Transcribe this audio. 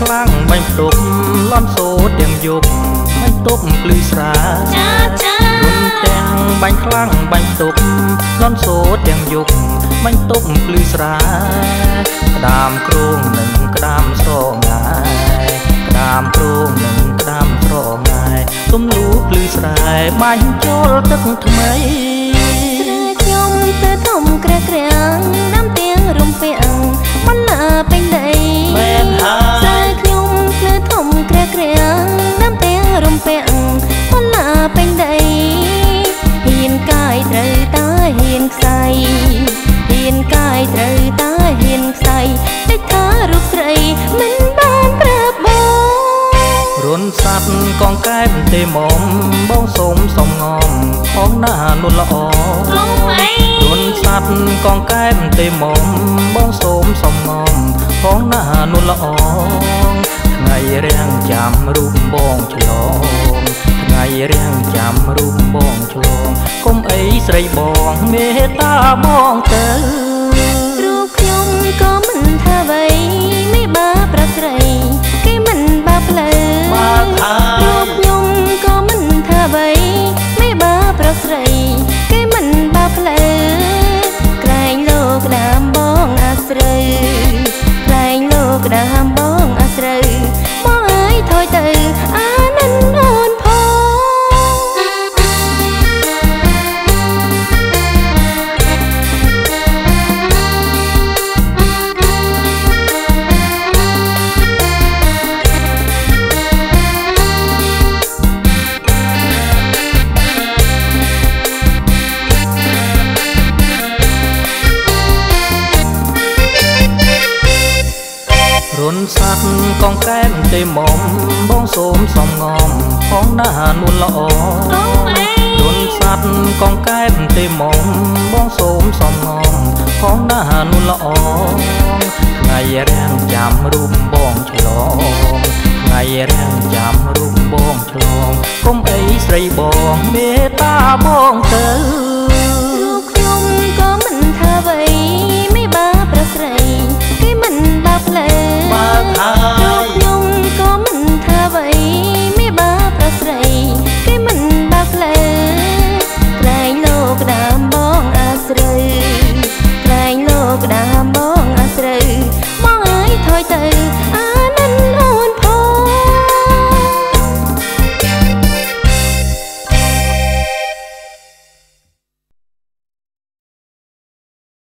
ខ្លាំងបាញ់ទុកលន់សូត្រទាំងយប់បាញ់ទុកភ្លឺស្រារុនទាំងបាញ់ខ្លាំងបាញ់ទុកលន់សូត្រទាំងយប់បាញ់ទុកភ្លឺស្រាក្តាមគ្រងនឹងក្តាមស្រងាយក្តាមគ្រងនឹងក្តាមស្រងាយទំលូភ្លឺស្រែបាញ់ចូលទឹកថ្មីខ្ញុំទៅធំក្រាក្រាំងដាំទៀងរំពាំងបណ្ណាពេញដីមែនហើយខ្ញុំទៅធំក្រាក្រាំងដាំទៀងរំពាំងបណ្ណាពេញដីហ៊ានកាយត្រូវតាហ៊ានខ្សែហ៊ានកាយត្រូវតាហ៊ានខ្សែតិចថារូបស្រីមិនបានប្រាប់បងរុនសัตว์កងកែបទេមុំបងសូមសំងំផងណានុនល្អរុនសัตว์កងកែបទេមុំបងសូមសំងំផងណានុនល្អថ្ងៃរាំងចាំរូបបងឆ្លងថ្ងៃរាំងចាំរូបបងឆ្លងកុំអីស្រីបងមេត្តាបងទៅរូបខ្ញុំក៏មិនថាអ្វីไม่បាប្រស្រីគេមិនបាផ្លូវរូបខ្ញុំក៏មិនថាអ្វីไม่បាប្រស្រីគេមិនបាផ្លូវក្រែងលោកក្តាមបងអាស្រូវក្រែងលោកក្តាមបងអាស្រូវបងអើយថយទៅអានិនអូនផងរុនសัตว์កងកែបទេមុំបងសូមសំងំផងណានួនល្អរុនសัตว์កងកែបទេមុំបងសូមសំងំផងណានួនល្អថ្ងៃរាំងចាំរូបបងឆ្លងថ្ងៃរាំងចាំរូបបងឆ្លងកុំអីស្រីបងមេត្តាបងទៅ